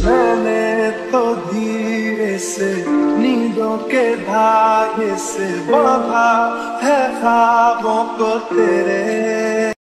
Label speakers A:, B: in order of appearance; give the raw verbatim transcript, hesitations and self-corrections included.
A: मैंने तो धीरे से नींदों के धागे से बांधा है ख्वाबों को तेरे।